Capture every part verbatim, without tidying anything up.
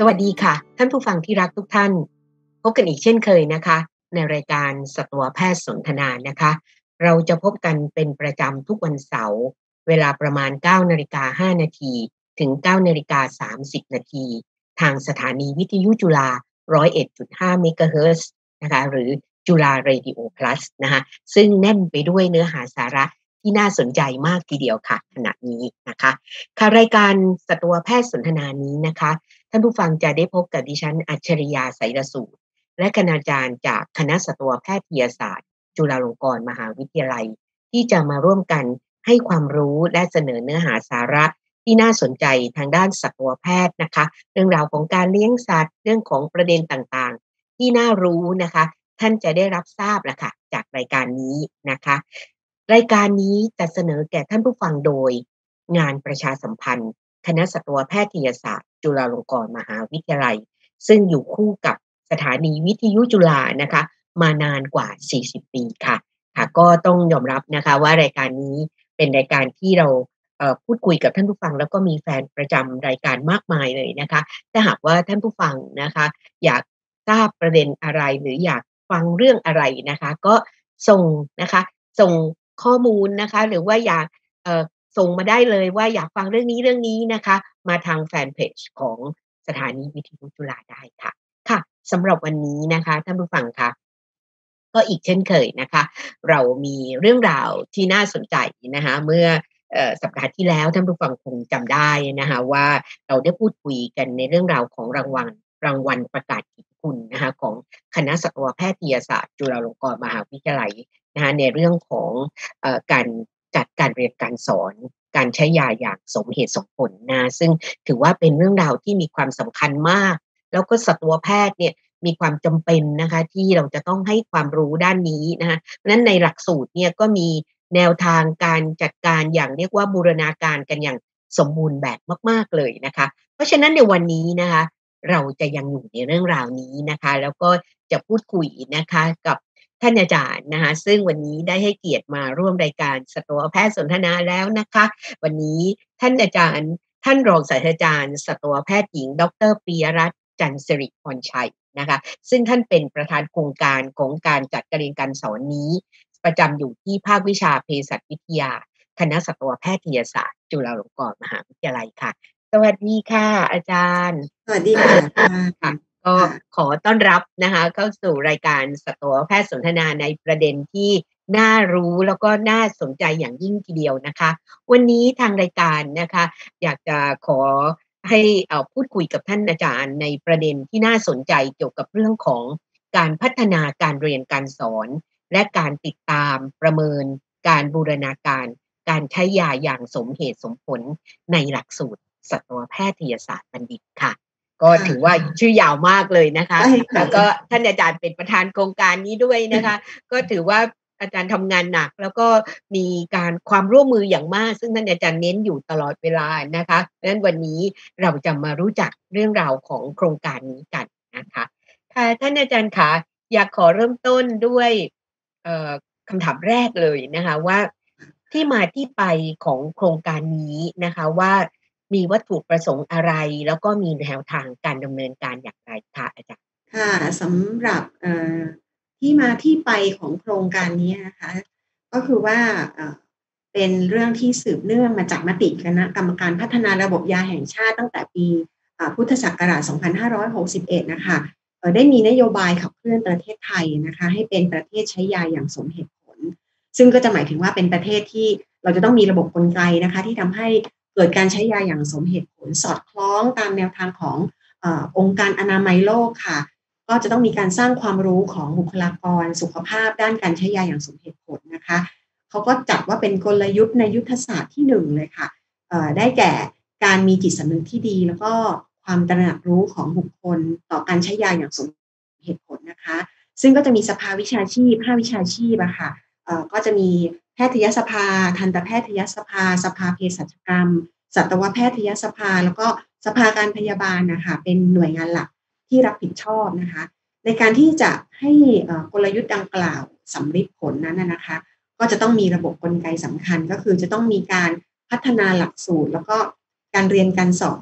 วัสดีค่ะท่านผู้ฟังที่รักทุกท่านพบกันอีกเช่นเคยนะคะในรายการสัตวแพทย์สนทนานะคะเราจะพบกันเป็นประจำทุกวันเสาร์เวลาประมาณเก้านาฬิกาห้านาทีถึงเก้านาฬิกาสามสิบนาทีทางสถานีวิทยุจุฬาหนึ่งร้อยเอ็ดจุดห้าเมกะเฮิรตซ์นะคะหรือจุฬาเรดิโอ Plus นะคะซึ่งแน่นไปด้วยเนื้อหาสาระที่น่าสนใจมากทีเดียวค่ะขณะนี้นะคะค่ะรายการสัตวแพทย์สนทนานี้นะคะท่านผู้ฟังจะได้พบกับดิฉันอัจฉริยาไสยสูตรและคณาจารย์จากคณะสัตวแพทยศาสตร์จุฬาลงกรณ์มหาวิทยาลัยที่จะมาร่วมกันให้ความรู้และเสนอเนื้อหาสาระที่น่าสนใจทางด้านสัตวแพทย์นะคะเรื่องราวของการเลี้ยงสัตว์เรื่องของประเด็นต่างๆที่น่ารู้นะคะท่านจะได้รับทราบละค่ะจากรายการนี้นะคะรายการนี้จะเสนอแก่ท่านผู้ฟังโดยงานประชาสัมพันธ์คณะสัตวแพทยศาสตร์จุฬาลงกรณ์มหาวิทยาลัยซึ่งอยู่คู่กับสถานีวิทยุจุฬานะคะมานานกว่าสี่สิบปีค่ะค่ะก็ต้องยอมรับนะคะว่ารายการนี้เป็นรายการที่เราเอ่อพูดคุยกับท่านผู้ฟังแล้วก็มีแฟนประจำรายการมากมายเลยนะคะถ้าหากว่าท่านผู้ฟังนะคะอยากทราบประเด็นอะไรหรืออยากฟังเรื่องอะไรนะคะก็ส่งนะคะส่งข้อมูลนะคะหรือว่าอยากเอ่อส่งมาได้เลยว่าอยากฟังเรื่องนี้เรื่องนี้นะคะมาทางแฟนเพจของสถานีวิทยุจุฬาได้ค่ะค่ะสำหรับวันนี้นะคะท่านผู้ฟังคะก็อีกเช่นเคยนะคะเรามีเรื่องราวที่น่าสนใจนะคะเมื่อเอ่อสัปดาห์ที่แล้วท่านผู้ฟังคงจำได้นะคะว่าเราได้พูดคุยกันในเรื่องราวของรางวัลรางวัลประกาศเกียรติคุณนะคะของคณะสัตวแพทยศาสตร์จุฬาลงกรณ์มหาวิทยาลัยนะคะในเรื่องของเอ่อการจัดการเรียนการสอนการใช้ยาอย่างสมเหตุสมผลนะซึ่งถือว่าเป็นเรื่องราวที่มีความสำคัญมากแล้วก็สัตวแพทย์เนี่ยมีความจำเป็นนะคะที่เราจะต้องให้ความรู้ด้านนี้นะคะเพราะฉะนั้นในหลักสูตรเนี่ยก็มีแนวทางการจัดการอย่างเรียกว่าบูรณาการกันอย่างสมบูรณ์แบบมากๆเลยนะคะเพราะฉะนั้นในวันนี้นะคะเราจะยังอยู่ในเรื่องราวนี้นะคะแล้วก็จะพูดคุยนะคะกับท่านอาจารย์นะคะซึ่งวันนี้ได้ให้เกียรติมาร่วมรายการสัตวแพทย์สนทนาแล้วนะคะวันนี้ท่านอาจารย์ท่านรองศาสตราจารย์สัตวแพทย์หญิงดรปิยรัตน์จันทร์สิริพรชัยนะคะซึ่งท่านเป็นประธานโครงการของการจัดการเรียนการสอนนี้ประจำอยู่ที่ภาควิชาเภสัชวิทยาคณะสัตวแพทยศาสตร์จุฬาลงกรณ์มหาวิทยาลัยค่ะสวัสดีค่ะอาจารย์สวัสดีค่ะค่ะค่ะก็ค่ะขอต้อนรับนะคะเข้าสู่รายการสัตวแพทย์สนทนาในประเด็นที่น่ารู้แล้วก็น่าสนใจอย่างยิ่งทีเดียวนะคะวันนี้ทางรายการนะคะอยากจะขอให้เอ่อพูดคุยกับท่านอาจารย์ในประเด็นที่น่าสนใจเกี่ยวกับเรื่องของการพัฒนาการเรียนการสอนและการติดตามประเมินการบูรณาการการใช้ยาอย่างสมเหตุสมผลในหลักสูตรสัตวแพทยศาสตร์บัณฑิตค่ะก็ค่ะถือว่าชื่อยาวมากเลยนะคะใช่ค่ะแล้วก็ท่านอาจารย์เป็นประธานโครงการนี้ด้วยนะคะก็ถือว่าอาจารย์ทำงานหนักแล้วก็มีการความร่วมมืออย่างมากซึ่งท่านอาจารย์เน้นอยู่ตลอดเวลานะคะเพราะฉะนั้นวันนี้เราจะมารู้จักเรื่องราวของโครงการนี้กันนะคะค่ะท่านอาจารย์คะอยากขอเริ่มต้นด้วยเอ่อคำถามแรกเลยนะคะว่าที่มาที่ไปของโครงการนี้นะคะว่ามีวัตถุประสงค์อะไรแล้วก็มีแนวทางการดำเนินการอย่างไรคะอาจารย์ค่ะสำหรับเอ่อที่มาที่ไปของโครงการนี้นะคะก็คือว่าเอ่อเป็นเรื่องที่สืบเนื่องมาจากมติคณะกรรมการพัฒนาระบบยาแห่งชาติตั้งแต่ปีอ่าพุทธศักราชสองพันห้าร้อยหกสิบเอ็ดน่ะค่ะเอ่อได้มีนโยบายขับเคลื่อนประเทศไทยนะคะให้เป็นประเทศใช้ยาอย่างสมเหตุผลซึ่งก็จะหมายถึงว่าเป็นประเทศที่เราจะต้องมีระบบกลไกนะคะที่ทำให้เกิดการใช้ยาอย่างสมเหตุผลสอดคล้องตามแนวทางของเอ่อองค์การอนามัยโลกค่ะก็จะต้องมีการสร้างความรู้ของบุคลากรสุขภาพด้านการใช้ยาอย่างสมเหตุผลนะคะเขาก็จัดว่าเป็นกลยุทธ์ในยุทธศาสตร์ที่หนึ่งเลยค่ะเอ่อได้แก่การมีจิตสำนึกที่ดีแล้วก็ความตระหนักรู้ของบุคคลต่อการใช้ยาอย่างสมเหตุผลนะคะซึ่งก็จะมีสภาวิชาชีพห้าวิชาชีพอะค่ะเอ่อก็จะมีแพทยสภาทันตแพทยสภาสภาเภสัชกรรมสัตวแพทยสภาแล้วก็สภาการพยาบาลน่ะค่ะเป็นหน่วยงานหลักที่รับผิดชอบนะคะในการที่จะให้เอ่อกลยุทธ์ดังกล่าวสำฤทธิ์ผลนั้นน่ะนะคะก็จะต้องมีระบบกลไกสำคัญก็คือจะต้องมีการพัฒนาหลักสูตรแล้วก็การเรียนการสอน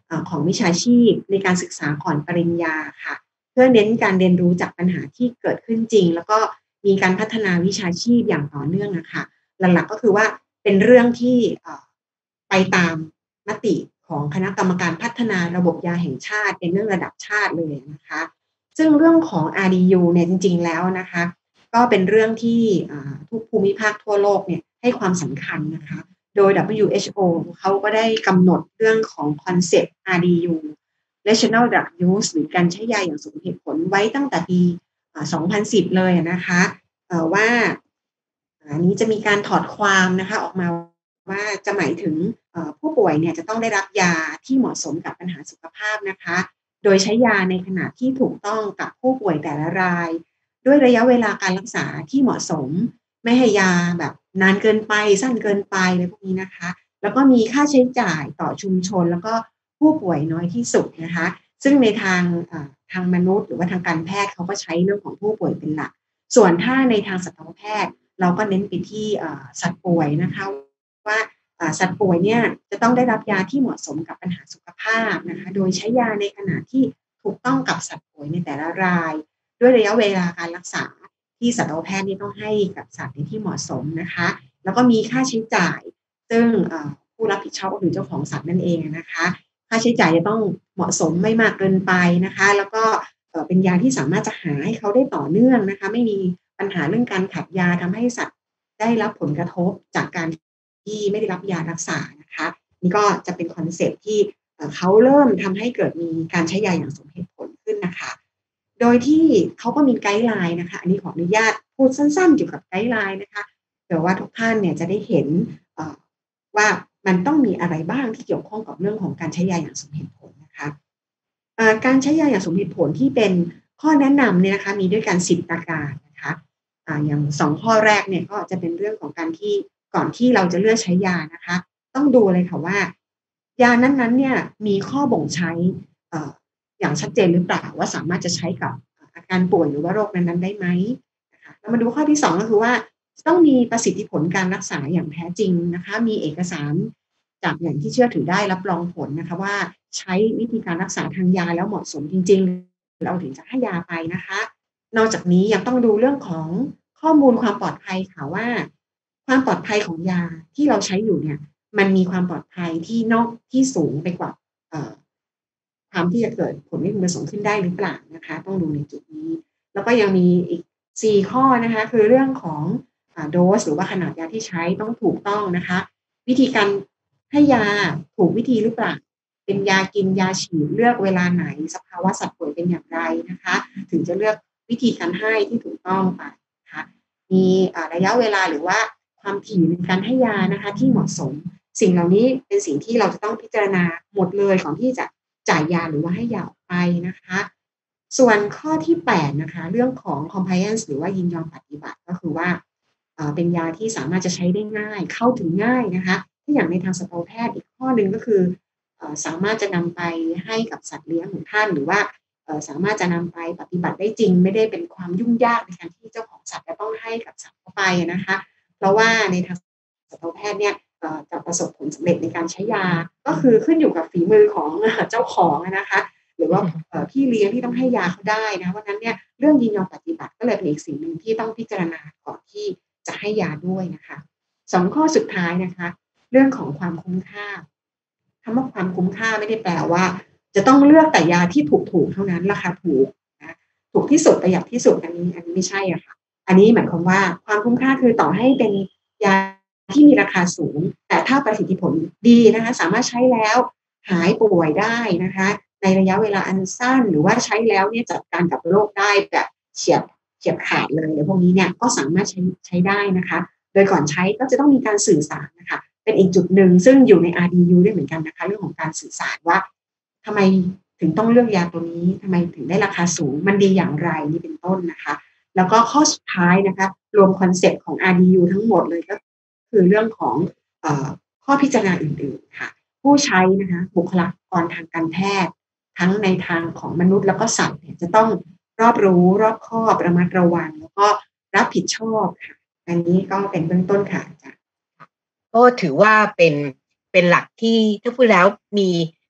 เอ่อของวิชาชีพในการศึกษาก่อนปริญญาค่ะเพื่อเน้นการเรียนรู้จากปัญหาที่เกิดขึ้นจริงแล้วก็มีการพัฒนาวิชาชีพอย่างต่อเนื่องอะค่ะหลักๆก็คือว่าเป็นเรื่องที่เอ่อไปตามมติของคณะกรรมการพัฒนาระบบยาแห่งชาติเป็นเรื่องระดับชาติเลยนะคะซึ่งเรื่องของ อาร์ ดี ยู เนี่ยจริงๆแล้วนะคะก็เป็นเรื่องที่อ่าทุกภูมิภาคทั่วโลกเนี่ยให้ความสำคัญนะคะโดย ดับเบิลยู เอช โอ เขาก็ได้กำหนดเรื่องของคอนเซปต์ อาร์ ดี ยู Rational Drug Use หรือการใช้ยาอย่างสมเหตุผลไว้ตั้งแต่ปีอ่าสองพันสิบเลยอะนะคะเอ่อว่าอันนี้จะมีการถอดความนะคะออกมาว่าจะหมายถึงเอ่อผู้ป่วยเนี่ยจะต้องได้รับยาที่เหมาะสมกับปัญหาสุขภาพนะคะโดยใช้ยาในขณะที่ถูกต้องกับผู้ป่วยแต่ละรายด้วยระยะเวลาการรักษาที่เหมาะสมไม่ให้ยาแบบนานเกินไปสั้นเกินไปอะไรพวกนี้นะคะแล้วก็มีค่าใช้จ่ายต่อชุมชนแล้วก็ผู้ป่วยน้อยที่สุดนะคะซึ่งในทางเอ่อทางมนุษย์หรือว่าทางการแพทย์เขาก็ใช้เรื่องของผู้ป่วยเป็นหลักส่วนถ้าในทางสัตวแพทย์เราก็เน้นไปที่เอ่อสัตว์ป่วยนะคะว่าอ่าสัตว์ป่วยเนี่ยจะต้องได้รับยาที่เหมาะสมกับปัญหาสุขภาพนะคะโดยใช้ยาในขณะที่ถูกต้องกับสัตว์ป่วยในแต่ละรายด้วยระยะเวลาการรักษาที่สัตวแพทย์นี่ต้องให้กับสัตว์ในที่เหมาะสมนะคะแล้วก็มีค่าใช้จ่ายซึ่งเอ่อผู้รับผิดชอบก็คือเจ้าของสัตว์นั่นเองนะคะค่าใช้จ่ายจะต้องเหมาะสมไม่มากเกินไปนะคะแล้วก็เอ่อเป็นยาที่สามารถจะหาให้เขาได้ต่อเนื่องนะคะไม่มีปัญหาเรื่องการขาดยาทำให้สัตว์ได้รับผลกระทบจากการที่ไม่ได้รับยารักษานะคะนี่ก็จะเป็นคอนเซปต์ที่เอ่อเขาเริ่มทำให้เกิดมีการใช้ยาอย่างสมเหตุผลขึ้นน่ะค่ะโดยที่เขาก็มีไกด์ไลน์นะคะอันนี้ขออนุญาตพูดสั้นๆเกี่ยวกับไกด์ไลน์นะคะเผื่อว่าทุกท่านเนี่ยจะได้เห็นเอ่อว่ามันต้องมีอะไรบ้างที่เกี่ยวข้องกับเรื่องของการใช้ยาอย่างสมเหตุผลนะคะเอ่อการใช้ยาอย่างสมเหตุผลที่เป็นข้อแนะนำเนี่ยนะคะมีด้วยกันสิบประการนะคะอ่าอย่างสองข้อแรกเนี่ยก็จะเป็นเรื่องของการที่ก่อนที่เราจะเลือกใช้ยานะคะต้องดูเลยค่ะว่ายานั้นๆเนี่ยมีข้อบ่งใช้เอ่อ อย่างชัดเจนหรือเปล่าว่าสามารถจะใช้กับอาการป่วยหรือว่าโรคนั้นๆได้ไหมนะคะเรามาดูข้อที่สองก็คือว่าจะต้องมีประสิทธิผลการรักษาอย่างแท้จริงนะคะมีเอกสารจากแหล่งที่เชื่อถือได้รับรองผลนะคะว่าใช้วิธีการรักษาทางยาแล้วเหมาะสมจริงๆเราถึงจะให้ยาไปนะคะนอกจากนี้ยังต้องดูเรื่องของข้อมูลความปลอดภัยค่ะว่าความปลอดภัยของยาที่เราใช้อยู่เนี่ยมันมีความปลอดภัยที่นอกที่สูงไปกว่าเอ่อ ความที่จะเกิดผลไม่พึงประสงค์ขึ้นได้หรือเปล่านะคะต้องดูในจุดนี้แล้วก็ยังมีอีกสี่ข้อนะคะคือเรื่องของอ่าโดสหรือว่าขนาดยาที่ใช้ต้องถูกต้องนะคะวิธีการให้ยาถูกวิธีหรือเปล่าเป็นยากินยาฉีดเลือกเวลาไหนสภาวะสัตว์ป่วยเป็นอย่างไรนะคะถึงจะเลือกวิธีการให้ที่ถูกต้องไปนะคะมีอ่าระยะเวลาหรือว่าความถี่ในการให้ยานะคะที่เหมาะสมสิ่งเหล่านี้เป็นสิ่งที่เราจะต้องพิจารณาหมดเลยก่อนที่จะ จ่ายยาหรือว่าให้ยาออกไปนะคะส่วนข้อที่แปดนะคะเรื่องของ compliance หรือว่ายินยอมปฏิบัติก็คือว่าเอ่อเป็นยาที่สามารถจะใช้ได้ง่ายเข้าถึงง่ายนะคะถ้าอย่างในทางสัตวแพทย์อีกข้อหนึ่งก็คือเอ่อสามารถจะนำไปให้กับสัตว์เลี้ยงของท่านหรือว่าเอ่อสามารถจะนำไปปฏิบัติได้จริงไม่ได้เป็นความยุ่งยากในการที่เจ้าของสัตว์จะต้องให้กับสัตว์เข้าไปอะนะคะเพราะว่าในทางสัตวแพทย์เนี่ย เอ่อจะประสบผลสำเร็จในการใช้ยาก็คือขึ้นอยู่กับฝีมือของเจ้าของอะนะคะหรือว่าเอ่อพี่เลี้ยงที่ต้องให้ยาเขาได้นะเพราะฉะนั้นเนี่ยเรื่องยินยอมปฏิบัติก็เลยเป็นอีกสิ่งหนึ่งที่ต้องพิจารณาก่อนที่จะให้ยาด้วยนะคะสองข้อสุดท้ายนะคะเรื่องของความคุ้มค่าคำว่าความคุ้มค่าไม่ได้แปลว่าจะต้องเลือกแต่ยาที่ถูกๆเท่านั้นราคาถูกนะถูกที่สุดประหยัดที่สุดอันนี้อันนี้ไม่ใช่อะค่ะอันนี้หมายความว่าความคุ้มค่าคือต่อให้เป็นยา ที่มีราคาสูงแต่ถ้าประสิทธิผลดีนะคะสามารถใช้แล้วหายป่วยได้นะคะในระยะเวลาอันสั้นหรือว่าใช้แล้วเนี่ยจัดการกับโรคได้แบบเฉียบเฉียบขาดเลยอะไรพวกนี้เนี่ยก็สามารถใช้ใช้ได้นะคะโดยก่อนใช้ก็จะต้องมีการสื่อสารน่ะค่ะเป็นอีกจุดหนึ่งซึ่งอยู่ใน อาร์ ดี ยู ด้วยเหมือนกันนะคะเรื่องของการสื่อสารว่าทำไมถึงต้องเลือกยาตัวนี้ทำไมถึงได้ราคาสูงมันดีอย่างไรนี่เป็นต้นนะคะแล้วก็ข้อสุดท้ายนะคะรวมคอนเซปต์ของ อาร์ ดี ยู ทั้งหมดเลยก็ คือเรื่องของเอ่อข้อพิจารณาอื่นๆค่ะผู้ใช้นะคะบุคลากรทางการแพทย์ทั้งในทางของมนุษย์แล้วก็สัตว์เนี่ยจะต้องรอบรู้รอบคอบระมัดระวังแล้วก็รับผิดชอบค่ะอันนี้ก็เป็นเบื้องต้นค่ะอาจารย์ก็ถือว่าเป็นเป็นหลักที่ถ้าพูดแล้วมี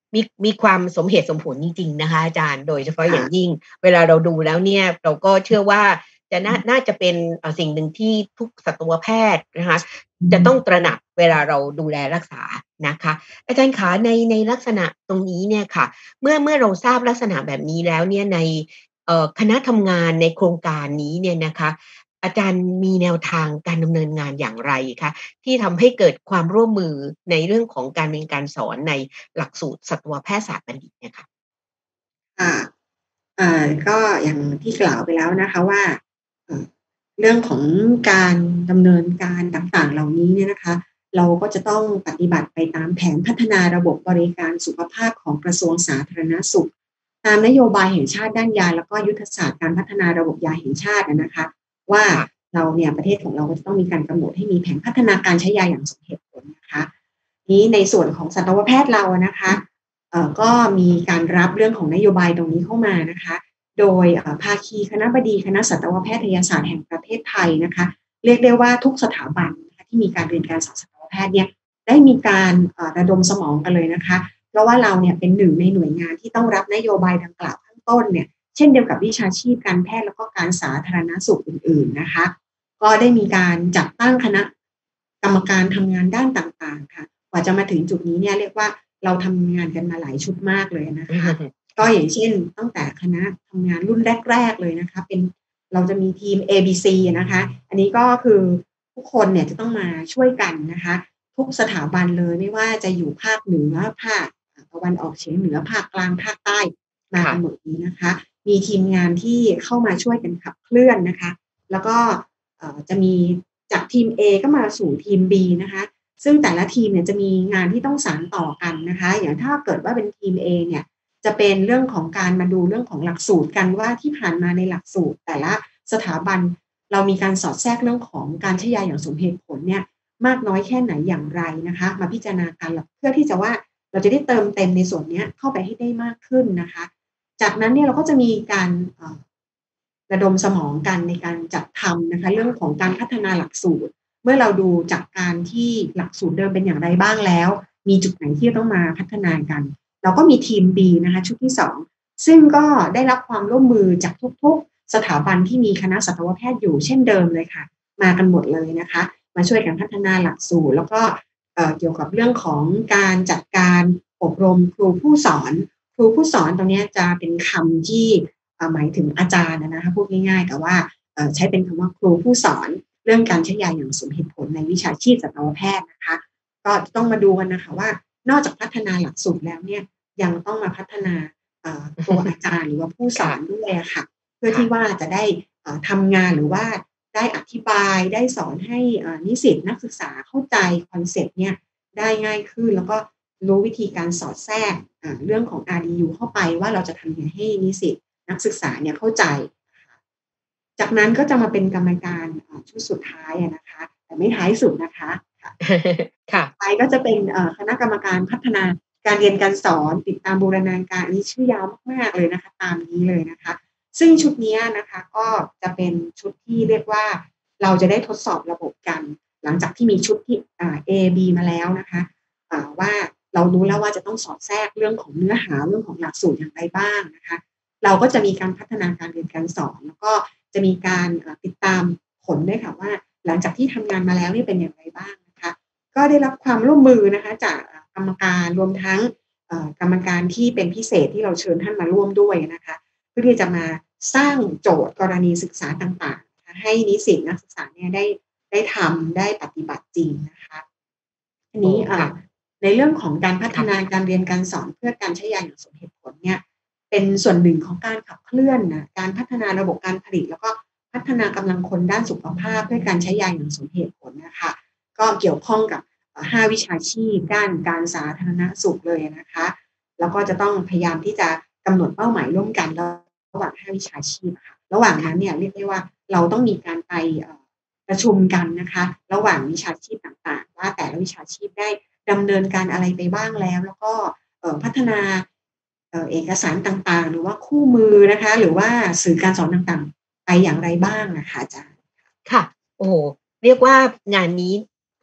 มีมีความสมเหตุสมผลจริงๆนะคะอาจารย์โดยเฉพาะอค่ะย่างยิ่งเวลาเราดูแล้วเนี่ยเราก็เชื่อว่าจะน่าน่าจะเป็นเอ่อสิ่งหนึ่งที่ทุกสัตวแพทย์นะคะอืจะต้องตมระหนักเวลาเราดูแลรักษานะคะอาจารย์คะในในลักษณะตรงนี้เนี่ยค่ะเมื่อเมื่อเราทราบลักษณะแบบนี้แล้วเนี่ยในเอ่อคณะทำงานในโครงการนี้เนี่ยนะคะอาจารย์มีแนวทางการดำเนินงานอย่างไรคะที่ทำให้เกิดความร่วมมือในเรื่องของการเรียนการสอนใน หลักสูตรสัตวแพทยศาสตร์บัณฑิตเนี่ยค่ะค่ะ อ่าก็อย่างที่กล่าวไปแล้วนะคะว่าเอ่อเรื่องของการดำเนินการต่างๆเหล่านี้เนี่ยนะคะเราก็จะต้องปฏิบัติไปตามแผนพัฒนาระบบบริการสุขภาพของกระทรวงสาธารณสุขตามนโยบายแห่งชาติด้านยาแล้วก็ยุทธศาสตร์การพัฒนาระบบยาแห่งชาติอะนะคะว่าค่ะเราเนี่ยประเทศของเราก็จะต้องมีการกำหนดให้มีแผนพัฒนาการใช้ยาอย่างสมเหตุผลนะคะนี้ในส่วนของสัตวแพทย์เราอะนะคะเอ่อก็มีการรับเรื่องของนโยบายตรงนี้เข้ามานะคะ โดยเอ่อภาคีคณบดีคณะสัตวแพทยศาสตร์แห่งประเทศไทยนะคะเรียกได้ว่าทุกสถาบันนะคะที่มีการเรียนการสอนสัตวแพทย์เนี่ยได้มีการเอ่อระดมสมองกันเลยนะคะเพราะว่าเราเนี่ยเป็นหนึ่งในหน่วยงานที่ต้องรับนโยบายดังกล่าวข้างต้นเนี่ยเช่นเดียวกับวิชาชีพการแพทย์แล้วก็การสาธารณสุขอื่นๆนะคะก็ได้มีการจัดตั้งคณะกรรมการทำงานด้านต่างๆค่ะกว่าจะมาถึงจุดนี้เนี่ยเรียกว่าเราทำงานกันมาหลายชุดมากเลยนะอืคะมก็ค่ะอย่างเช่นตั้งแต่คณะทำงานรุ่นแรกๆเลยนะคะเป็นเราจะมีทีม เอ บี ซี อะนะคะอันนี้ก็คือทุกคนเนี่ยจะต้องมาช่วยกันนะคะทุกสถาบันเลยไม่ว่าจะอยู่ภาคเหนือภาคอ่าตะวันออกเฉียงเหนือภาคกลางภาคใต้มาค่ะกันหมดนี้นะคะมีทีมงานที่เข้ามาช่วยกันขับเคลื่อนนะคะแล้วก็เอ่อจะมีจากทีม A ก็มาสู่ทีม บี นะคะซึ่งแต่ละทีมเนี่ยจะมีงานที่ต้องสานต่อกันนะคะอย่างถ้าเกิดว่าเป็นทีม A เนี่ย จะเป็นเรื่องของการมาดูเรื่องของหลักสูตรกันว่าที่ผ่านมาในหลักสูตรแต่ละสถาบันเรามีการสอดแทรกเรื่องของการใช้ยาอย่างสมเหตุผลเนี่ยมากน้อยแค่ไหนอย่างไรนะคะมาพิจารณากันเพื่อที่จะว่าเราจะได้เติมเต็มในส่วนเนี้ยเข้าไปให้ได้มากขึ้นนะคะจากนั้นเนี่ยเราก็จะมีการเอ่อระดมสมองกันในการจัดทำนะคะเรื่องของการพัฒนาหลักสูตรเมื่อเราดูจากการที่หลักสูตรเดิมเป็นอย่างไรบ้างแล้วมีจุดไหนที่จะต้องมาพัฒนากัน เราก็มีทีม B นะคะชุดที่สองซึ่งก็ได้รับความร่วมมือจากทุกๆสถาบันที่มีคณะสัตวแพทย์อยู่เช่นเดิมเลยค่ะมากันหมดเลยนะคะมาช่วยกันพัฒนาหลักสูตรแล้วก็เอ่อเกี่ยวกับเรื่องของการจัดการอบรมครูผู้สอนครูผู้สอนตรงเนี้ยจะเป็นคำที่อ่าหมายถึงอาจารย์อะนะคะพูดง่ายๆแต่ว่าเอ่อใช้เป็นคำว่าครูผู้สอนเรื่องการใช้ยาอย่างสมเหตุผลในวิชาชีพสัตวแพทย์นะคะก็ต้องมาดูกันน่ะค่ะว่านอกจากพัฒนาหลักสูตรแล้วเนี่ย ยังต้องมาพัฒนาเอ่อตัวอาจารย์หรือว่าผู้สอค่ะนด้วยอะค่ะเพื่อค่ะที่ว่าจะได้เอ่อทำงานหรือว่าได้อธิบายได้สอนให้เอ่อนิสิตนักศึกษาเข้าใจคอนเซปต์เนี่ยได้ง่ายขึ้นแล้วก็รู้วิธีการสอดแทรกอ่าเรื่องของ อาร์ ดี ยู เข้าไปว่าเราจะทำยังไงให้นิสิตนักศึกษาเนี่ยเข้าใจนะคะจากนั้นก็จะมาเป็นกรรมการอ่าชุดสุดท้ายอะนะคะแต่ไม่ท้ายสุดนะคะค่ะค่ะไปก็จะเป็นเอ่อคณะกรรมการพัฒนาการเรียนการสอนติดตามบูรณาการอันนี้ชื่อยาวมากๆเลยนะคะตามนี้เลยนะคะซึ่งชุดเนี้ยนะคะก็จะเป็นชุดที่เรียกว่าเราจะได้ทดสอบระบบกันหลังจากที่มีชุดที่อ่า A B มาแล้วนะคะอ่าว่าเรารู้แล้วว่าจะต้องสอดแทรกเรื่องของเนื้อหาเรื่องของหลักสูตรอย่างไรบ้างนะคะเราก็จะมีการพัฒนาการเรียนการสอนแล้วก็จะมีการอ่าติดตามผลด้วยค่ะว่าหลังจากที่ทำงานมาแล้วเนี่ยเป็นอย่างไรบ้างนะคะ ก็ได้รับความร่วมมือนะคะจากกรรมการรวมทั้งเอ่อกรรมการที่เป็นพิเศษที่เราเชิญท่านมาร่วมด้วยนะคะเพื่อที่จะมาสร้างโจทย์กรณีศึกษาต่างๆนะคะให้นิสิตนักศึกษาเนี่ยได้ได้ทำได้ปฏิบัติจริงนะคะทีโอ้นี้เอ่ค่ะอในเรื่องของการพัฒนาค่ะการเรียนการสอนเพื่อการใช้ยาอย่างสมเหตุผลเนี่ยเป็นส่วนหนึ่งของการขับเคลื่อนน่ะการพัฒนาระบบการผลิตแล้วก็พัฒนากำลังคนด้านสุขภาพด้วยการใช้ยาอย่างสมเหตุผลน่ะค่ะก็เกี่ยวข้องกับ เอ่อห้าวิชาชีพด้านการสาธารณสุขเลยนะคะแล้วก็จะต้องพยายามที่จะกำหนดเป้าหมายร่วมกันระหว่างห้าวิชาชีพอะค่ะระหว่างนั้นค่ะเนี่ยเรียกได้ว่าเราต้องมีการไปเอ่อประชุมกันนะคะระหว่างวิชาชีพต่างๆว่าแต่ละวิชาชีพได้ดำเนินการอะไรไปบ้างแล้วแล้วก็เอ่อพัฒนาเอ่อเอกสารต่างๆหรือว่าคู่มือนะคะหรือว่าสื่อการสอนต่างๆไปอย่างไรบ้างอะค่ะอาจารย์ค่ะโอ้โฮเรียกว่างานนี้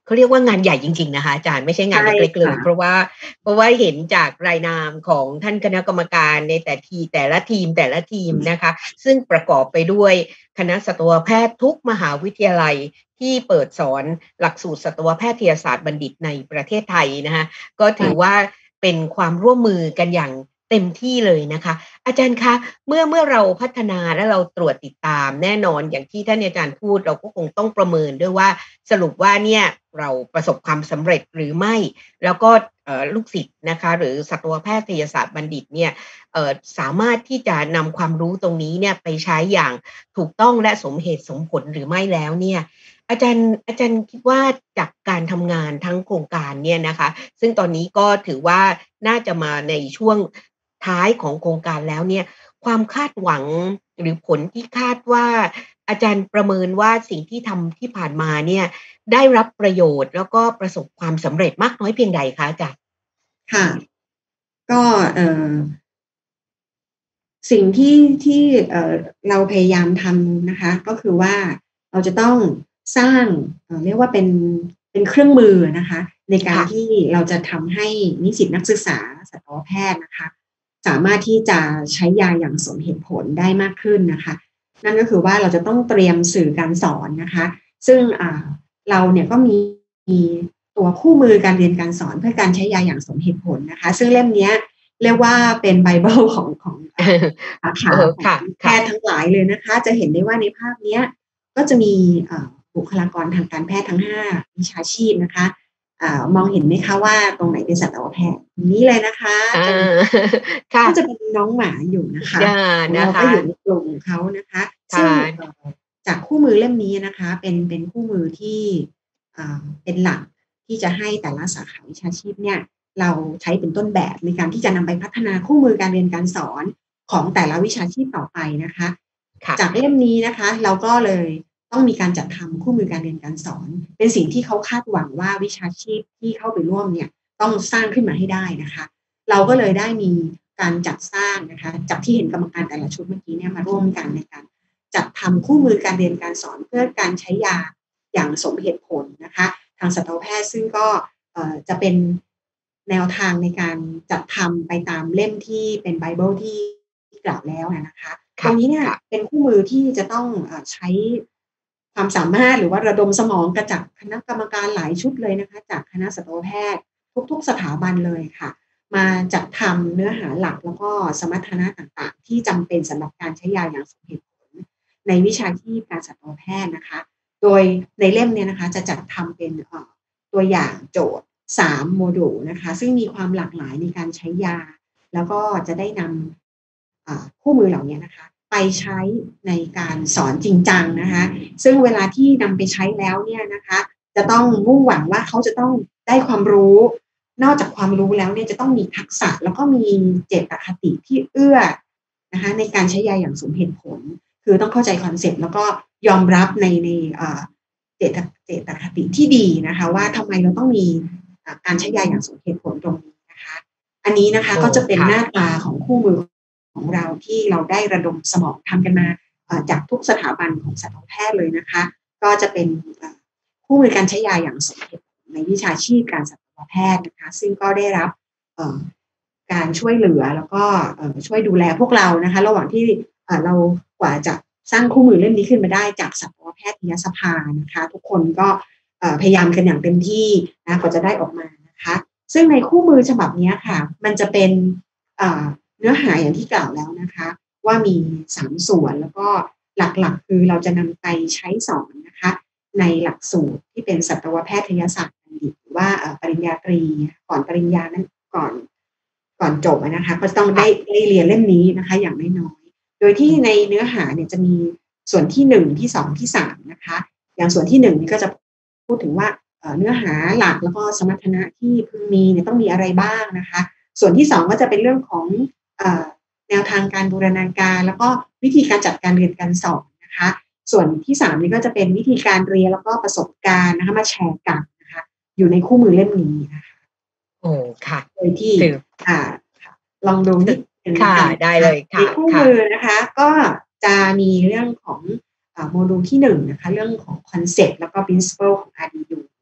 เขาเรียกว่างานใหญ่จริงๆนะคะอาจารย์ไม่ใช่ใช่งานเล็กๆเลค่ะยเพราะว่าเพราะว่าเห็นจากรายนามของท่านคณะกรรมการในแต่ทีแต่ละทีมแต่ละทีมนะคะซึ่งประกอบไปด้วยคณะสัตวแพทย์ทุกมหาวิทยาลัยที่เปิดสอนหลักสูตรสัตวแพทยศาสตร์บัณฑิตในประเทศไทยนะคะก็ถือค่ะว่าเป็นความร่วมมือกันอย่างเต็มที่เลยนะคะอาจารย์คะเมื่อเมื่อเราพัฒนาและเราตรวจติดตามแน่นอนอย่างที่ท่านอาจารย์พูดเราก็คงต้องประเมินด้วยว่า สรุปว่าเนี่ยเราประสบความสำเร็จหรือไม่แล้วก็ลูกศิษย์นะคะหรือสัตวแพทยศาสตร์บัณฑิตเนี่ยสามารถที่จะนำความรู้ตรงนี้เนี่ยไปใช้อย่างถูกต้องและสมเหตุสมผลหรือไม่แล้วเนี่ยอาจารย์อาจารย์คิดว่าจากการทำงานทั้งโครงการเนี่ยนะคะซึ่งตอนนี้ก็ถือว่าน่าจะมาในช่วงท้ายของโครงการแล้วเนี่ยความคาดหวังหรือผลที่คาดว่า อาจารย์ประเมินว่าสิ่งที่ทำที่ผ่านมาเนี่ยได้รับประโยชน์แล้วก็ประสบความสำเร็จมากน้อยเพียงใดคะอาจารย์ค่ะก็เอ่อ สิ่งที่ที่เอ่อเราพยายามทำนะคะก็คือว่าเราจะต้องสร้างเอ่อเรียกว่าเป็นเป็นเครื่องมือนะคะในการค่ะที่เราจะทำให้นิสิตนักศึกษาสัตวแพทย์นะคะสามารถที่จะใช้ยาอย่างสมเหตุผลได้มากขึ้นนะคะนั่นก็คือว่าเราจะต้องเตรียมสื่อการสอนนะคะซึ่งอ่าเราเนี่ยก็มีมีตัวคู่มือการเรียนการสอนเพื่อการใช้ยาอย่างสมเหตุผลนะคะซึ่งเล่มเนี้ยเรียกว่าเป็นไบเบิลของของอ่า สาเอขาอของค่ะแพค่ะทย์ทั้งหลายเลยนะคะจะเห็นได้ว่าในภาพเนี้ยก็จะมีเอ่อบุคลากรทางการแพทย์ทั้งห้าวิชาชีพนะคะอ่ามองเห็นไหมคะว่าตรงไหนเป็นสัตวแพทย์ตรงนี้เลยนะคะอาจะมีค่ะก็จะเป็นน้องหมาอยู่นะคะอาของนะคะเราก็อยู่ในกลุ่มของเขานะคะค่ซึ่งเอ่ะอจากคู่มือเล่มนี้นะคะเป็นเป็นคู่มือที่อ่าเป็นหลักที่จะให้แต่ละสาขาวิชาชีพเนี่ยเราใช้เป็นต้นแบบในการที่จะนำไปพัฒนาคู่มือการเรียนการสอน ของแต่ละวิชาชีพต่อไปนะคะค่ะจากเล่มนี้นะคะเราก็เลยต้องมีการจัดทำคู่มือการเรียนการสอนเป็นสิ่งที่เขาคาดหวังว่าวิชาชีพที่เข้าไปร่วมเนี่ยต้องสร้างขึ้นมาให้ได้นะคะเราก็เลยได้มีการจัดสร้างนะคะจากที่เห็นกรรมการแต่ละชุดเมื่อกี้เนี่ยมาร่วมกันในการจัดทำคู่มือการเรียนการสอนเพื่อการใช้ยาอย่างสมเหตุผลนะคะทางสัตวแพทย์ซึ่งก็เอ่อจะเป็นแนวทางในการจัดทำไปตามเล่มที่เป็นไบเบิลที่ ที่กล่าวแล้วนะคะตรค่ะงนี้เนี่ยค่ะเป็นคู่มือที่จะต้องเอ่อใช้ความสามารถหรือว่าระดมสมองกันจากคณะกรรมการหลายชุดเลยนะคะจากคณะสัตวแพทย์ทุกๆสถาบันเลยค่ะมาจัดทำเนื้อหาหลักแล้วก็สมรรถนะต่างๆที่จำเป็นสำหรับการใช้ยาอย่างสมเหตุผลในวิชาชีพการสัตวแพทย์นะคะโดยในเล่มเนี่ยนะคะจะจัดทำเป็นเอ่อตัวอย่างโจทย์สามโมดูลนะคะซึ่งมีความหลากหลายในการใช้ยาแล้วก็จะได้นำ อ่าคู่มือเหล่านี้นะคะไปใช้ในการสอนจริงจังนะคะซึ่งเวลาที่นำไปใช้แล้วเนี่ยนะคะจะต้องมุ่งหวังว่าเขาจะต้องได้ความรู้นอกจากความรู้แล้วเนี่ยจะต้องมีทักษะแล้วก็มีเจตคติที่เอื้อนะคะในการใช้ยาอย่างสมเหตุผลคือต้องเข้าใจคอนเซปต์แล้วก็ยอมรับในในอ่าเจตเจตคติที่ดีนะคะว่าทำไมเราต้องมีอ่าการใช้ยาอย่างสมเหตุผลตรงนี้นะคะอันนี้นะคะโอ้ก็จะเป็นค่ะหน้าตาของคู่มือ ของเราที่เราได้ระดมสมองทำกันมาจากทุกสถาบันของสัตวแพทย์เลยนะคะก็จะเป็นคู่มือการใช้ยาอย่างสมเหตุผลในวิชาชีพการสัตวแพทย์นะคะซึ่งก็ได้รับการช่วยเหลือแล้วก็ช่วยดูแลพวกเรานะคะระหว่างที่เรากว่าจะสร้างคู่มือเล่มนี้ขึ้นมาได้จากสัตวแพทยสภานะคะทุกคนก็พยายามกันอย่างเต็มที่นะกว่าจะได้ออกมานะคะซึ่งในคู่มือฉบับนี้ค่ะมันจะเป็นเนื้อหาอย่างที่กล่าวแล้วนะคะว่ามีสามส่วนแล้วก็หลักๆคือเราจะนำไปใช้สอนนะคะในหลักสูตรที่เป็นสัตวแพทยศาสตร์บัณฑิตหรือว่าปริญญาตรีก่อนปริญญานั้นก่อนก่อนจบนะคะก็ต้องได้ได้เรียนเล่มนี้นะคะอย่างน้อยๆโดยที่ในเนื้อหาเนี่ยจะมีส่วนที่หนึ่งที่สองที่สามนะคะอย่างส่วนที่หนึ่งนี่ก็จะพูดถึงว่าเนื้อหาหลักแล้วก็สมรรถนะที่พึงมีเนี่ยต้องมีอะไรบ้างนะคะส่วนที่สองก็จะเป็นเรื่องของแนวทางการบูรณาการแล้วก็วิธีการจัดการเรียนการสอนนะคะส่วนที่สามนี่ก็จะเป็นวิธีการเรียนแล้วก็ประสบการณ์นะคะมาแชร์กันนะคะอยู่ในคู่มือเล่มนี้นะคะโอ้ค่ะโดยที่ถืออ่าลองดูนิดนึงค่ะกันได้นะคะเลยค่ะในคู่ค่ะมือนะคะก็จะมีเรื่องของโมดูลที่หนึ่งนะคะเรื่องของคอนเซ็ปต์แล้วก็ principle ของ อาร์ ดี ยู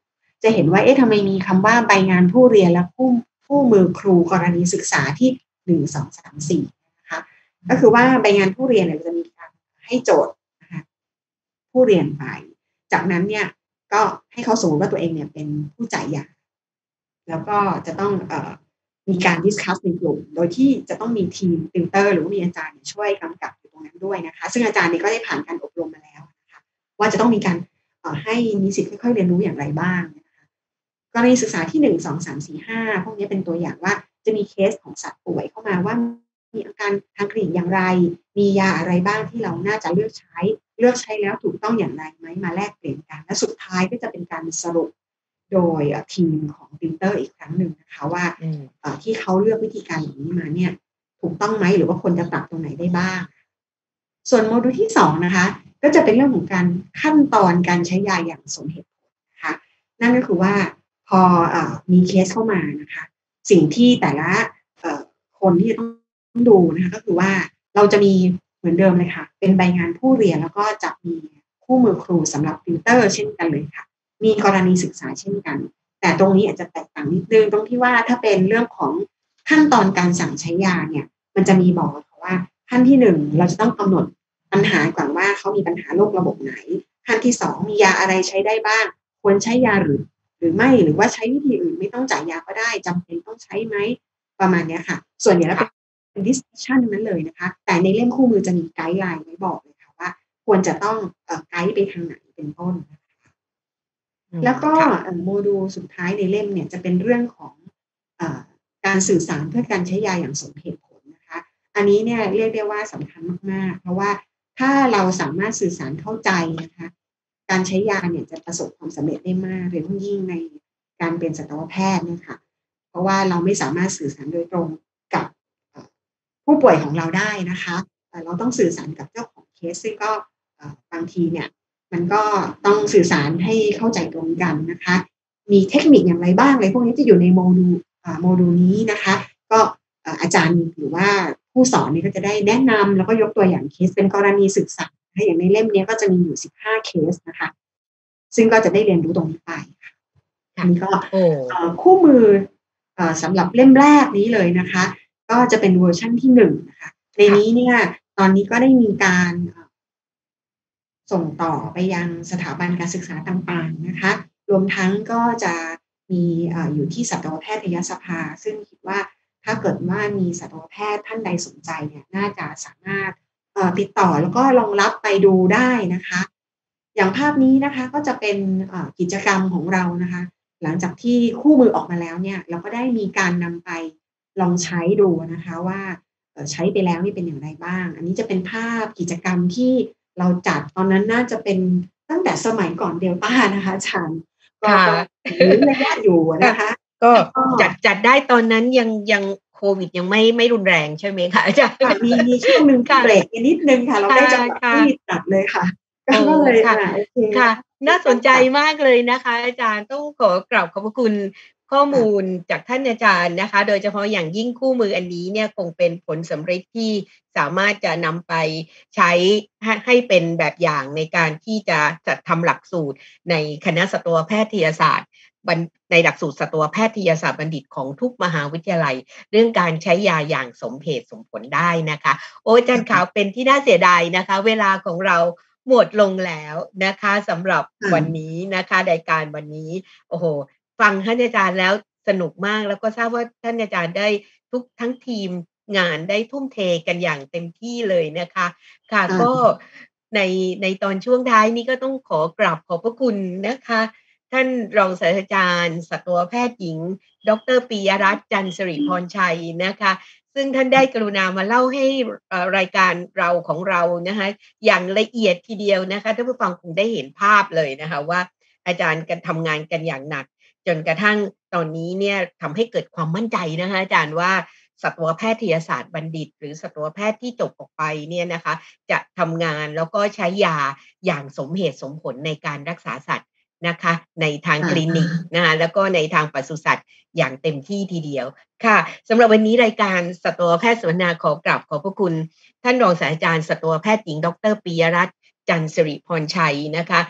จะเห็นว่าเอ๊ะทำไมมีคำว่าใบงานผู้เรียนและคู่คู่มือครูกรณีศึกษาที่หนึ่ง สอง สาม สี่นะคะก็คือว่าใบงานผู้เรียนเนี่ยจะมีการให้โจทย์นะคะผู้เรียนไปจากนั้นเนี่ยก็ให้เขาสมมติว่าตัวเองเนี่ยเป็นผู้จ่ายยาแล้วก็จะต้องเอ่อมีการดิสคัสในกลุ่มโดยที่จะต้องมีทีมติวเตอร์หรือว่ามีอาจารย์ช่วยกำกับอยู่ตรงนั้นด้วยนะคะซึ่งอาจารย์นี่ก็ได้ผ่านการอบรมมาแล้วนะคะว่าจะต้องมีการให้นิสิตค่อยๆเรียนรู้อย่างไรบ้างนะคะกรณีศึกษาที่หนึ่ง สอง สาม สี่ ห้าพวกนี้เป็นตัวอย่างว่าจะมีเคสของสัตว์ป่วยเข้ามาว่ามีอาการทางคลินิกอย่างไรมียาอะไรบ้างที่เราน่าจะเลือกใช้เลือกใช้แล้วถูกต้องอย่างไรไหมมาแลกเปลี่ยนกันและสุดท้ายก็จะเป็นการสรุปโดยทีมของติวเตอร์อีกครั้งหนึ่งนะคะว่าที่เขาเลือกวิธีการอย่างนี้มาเนี่ยถูกต้องไหมหรือว่าควรจะปรับตรงไหนได้บ้างส่วนโมดูลที่สองนะคะก็จะเป็นเรื่องของการขั้นตอนการใช้ยาอย่างสมเหตุผลนะคะนั่นก็คือว่าพอเอ่อมีเคสเข้ามานะคะสิ่งที่แต่ละเอ่อคนที่จะต้องดูนะคะก็คือว่าเราจะมีเหมือนเดิมเลยค่ะเป็นใบงานผู้เรียนแล้วก็จะมีคู่มือครูสำหรับติวเตอร์เช่นกันเลยค่ะมีกรณีศึกษาเช่นกันแต่ตรงนี้อาจจะแตกต่างนิดนึงตรงที่ว่าถ้าเป็นเรื่องของขั้นตอนการสั่งใช้ยาเนี่ยมันจะมีบอกว่าขั้นที่หนึ่งเราจะต้องกำหนดปัญหาก่อนว่าเขามีปัญหาโรคระบบไหนขั้นที่สองมียาอะไรใช้ได้บ้างควรใช้ยาหรือหรือไม่หรือว่าใช้วิธีอื่นไม่ต้องจ่ายยาก็ได้จำเป็นต้องใช้ไหมประมาณนี้ค่ะส่วนใหญ่แล้วเป็น discussion นั้นเลยนะคะแต่ในเล่มคู่มือจะมีไกด์ไลน์ไว้บอกเลยค่ะว่าควรจะต้องเอ่อไกด์ไปทางไหนเป็นต้นแล้วก็โมดูลสุดท้ายในเล่มเนี่ยจะเป็นเรื่องของเอ่อการสื่อสารเพื่อการใช้ยาอย่างสมเหตุผลนะคะอันนี้เนี่ยเรียกได้ว่าสำคัญมากๆเพราะว่าถ้าเราสามารถสื่อสารเข้าใจนะคะการใช้ยาเนี่ยจะประสบความสำเร็จได้มากโดยเฉพาะยิ่งในการเป็นสัตวแพทย์เนี่ยค่ะเพราะว่าเราไม่สามารถสื่อสารโดยตรงกับผู้ป่วยของเราได้นะคะเราต้องสื่อสารกับเจ้าของเคสซึ่งก็บางทีเนี่ยมันก็ต้องสื่อสารให้เข้าใจตรงกันนะคะมีเทคนิคอย่างไรบ้างอะไรพวกนี้จะอยู่ในโมดูลโมดูลนี้นะคะก็อาจารย์หรือว่าผู้สอนนี่ก็จะได้แนะนำแล้วก็ยกตัวอย่างเคสเป็นกรณีศึกษาอย่างในเล่มนี้ก็จะมีอยู่สิบห้าเคสนะคะซึ่งก็จะได้เรียนรู้ตรงนี้ไปค่ะอันนี้ก็คู่มือสำหรับเล่มแรกนี้เลยนะคะก็จะเป็นเวอร์ชันที่หนึ่งนะคะในนี้เนี่ยตอนนี้ก็ได้มีการส่งต่อไปยังสถาบันการศึกษาต่างๆนะคะรวมทั้งก็จะมีอยู่ที่สัตวแพทยสภาซึ่งคิดว่าถ้าเกิดว่ามีสัตวแพทย์ท่านใดสนใจเนี่ยน่าจะสามารถติดต่อแล้วก็รองรับไปดูได้นะคะอย่างภาพนี้นะคะก็จะเป็นกิจกรรมของเรานะคะหลังจากที่คู่มือออกมาแล้วเนี่ยเราก็ได้มีการนำไปลองใช้ดูนะคะว่าใช้ไปแล้วนี่เป็นอย่างไรบ้างอันนี้จะเป็นภาพกิจกรรมที่เราจัดตอนนั้นน่าจะเป็นตั้งแต่สมัยก่อนเดลต้านะคะอาจารย์ก็ยื้อระยะอยู่นะคะก็จัดจัดได้ตอนนั้นยังยังโควิดยังไม่ไม่รุนแรงใช่ไหมคะอาจารย์มีมีช่วงหนึ่งเบรกนิดนึงค่ะเราได้จังหวะที่จัดเลยค่ะก็เลยค่ะค่ะน่าสนใจมากเลยนะคะอาจารย์ต้องขอกราบขอบพระคุณข้อมูลจากท่านอาจารย์นะคะโดยเฉพาะอย่างยิ่งคู่มืออันนี้เนี่ยคงเป็นผลสำเร็จที่สามารถจะนำไปใช้ให้เป็นแบบอย่างในการที่จะจัดทำหลักสูตรในคณะสัตวแพทยศาสตร์ในหลักสูตรสัตวแพทยศาสตร์บัณฑิตของทุกมหาวิทยาลัยเรื่องการใช้ยาอย่างสมเหตุสมผลได้นะคะโอ้อาจารย์ขาวเป็นที่น่าเสียดายนะคะเวลาของเราหมดลงแล้วนะคะสำหรับวันนี้นะคะรายการวันนี้โอ้โหฟังท่านอาจารย์แล้วสนุกมากแล้วก็ทราบว่าท่านอาจารย์ได้ทุกทั้งทีมงานได้ทุ่มเทกันอย่างเต็มที่เลยนะคะค่ะก็ในในตอนช่วงท้ายนี้ก็ต้องขอกราบขอบพระคุณนะคะท่านรองศาสตราจารย์สัตวแพทย์หญิงดร.ปิยรัตน์จันทร์สิริพรชัยนะคะซึ่งท่านได้กรุณามาเล่าให้รายการเราของเรานะคะอย่างละเอียดทีเดียวนะคะท่านผู้ฟังคงได้เห็นภาพเลยนะคะว่าอาจารย์กันทำงานกันอย่างหนักจนกระทั่งตอนนี้เนี่ยทำให้เกิดความมั่นใจนะคะอาจารย์ว่าสัตวแพทยศาสตร์บัณฑิตหรือสัตวแพทย์ที่จบออกไปเนี่ยนะคะจะทำงานแล้วก็ใช้ยาอย่างสมเหตุสมผลในการรักษาสัตว์นะคะในทางคลินิกนะคะแล้วก็ในทางปศุสัตว์อย่างเต็มที่ทีเดียวค่ะสำหรับวันนี้รายการสัตวแพทย์สนทนาขอกราบขอบพระคุณท่านรองศาสตราจารย์สัตวแพทย์หญิงดร.ปิยรัตน์จันทร์สิริพรชัยนะคะ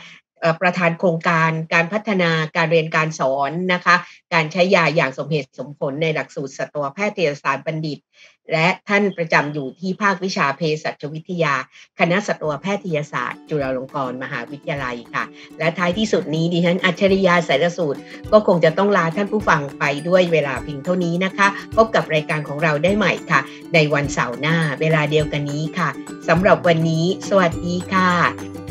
เอ่อประธานโครงการการพัฒนาการเรียนการสอนนะคะการใช้ยาอย่างสมเหตุสมผลในหลักสูตรสัตวแพทยศาสตร์บัณฑิตและท่านประจำอยู่ที่ภาควิชาเภสัชวิทยาคณะสัตวแพทยศาสตร์จุฬาลงกรณ์มหาวิทยาลัยค่ะและท้ายที่สุดนี้ดิฉันอัจฉริยาสายสูตรก็คงจะต้องลาท่านผู้ฟังไปด้วยเวลาเพียงเท่านี้นะคะพบกับรายการของเราได้ใหม่ค่ะในวันเสาร์หน้าเวลาเดียวกันนี้ค่ะสำหรับวันนี้สวัสดีค่ะ